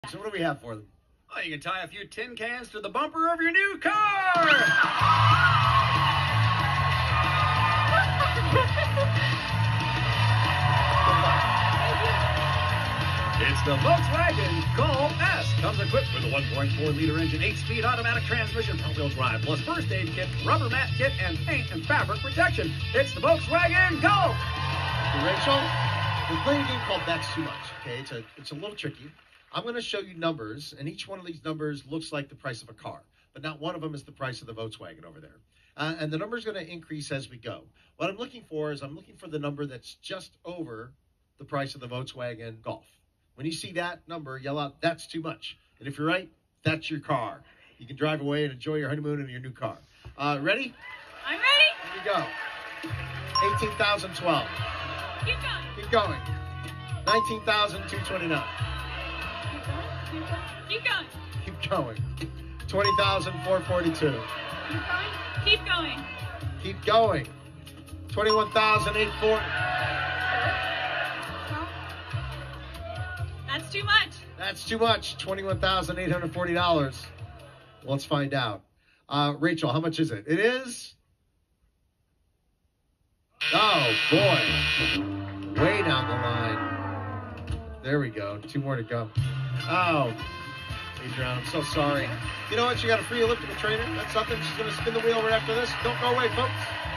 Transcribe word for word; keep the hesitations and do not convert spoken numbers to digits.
So what do we have for them? Oh, you can tie a few tin cans to the bumper of your new car! It's the Volkswagen Golf S. Comes equipped with a one point four liter engine, eight speed automatic transmission, front-wheel drive, plus first aid kit, rubber mat kit, and paint and fabric protection. It's the Volkswagen Golf! Hey, Rachel, we're playing a game called That's Too Much. Okay, it's a, it's a little tricky. I'm going to show you numbers, and each one of these numbers looks like the price of a car, but not one of them is the price of the Volkswagen over there. Uh, and the number is going to increase as we go. What I'm looking for is I'm looking for the number that's just over the price of the Volkswagen Golf. When you see that number, yell out, "That's too much." And if you're right, that's your car. You can drive away and enjoy your honeymoon in your new car. Uh, ready? I'm ready. Here we go. eighteen thousand twelve. Keep going. Keep going. nineteen thousand two hundred twenty-nine. Keep going. Keep going. twenty thousand four hundred forty-two. Keep going. Keep going. Keep going. twenty-one thousand eight hundred forty. That's too much. That's too much. twenty-one thousand eight hundred forty dollars. Let's find out. Uh, Rachel, how much is it? It is... Oh, boy. Way down the line. There we go. Two more to go. Oh, Adrian, I'm so sorry. You know what? You got a free elliptical trainer. That's something. She's going to spin the wheel right after this. Don't go away, folks.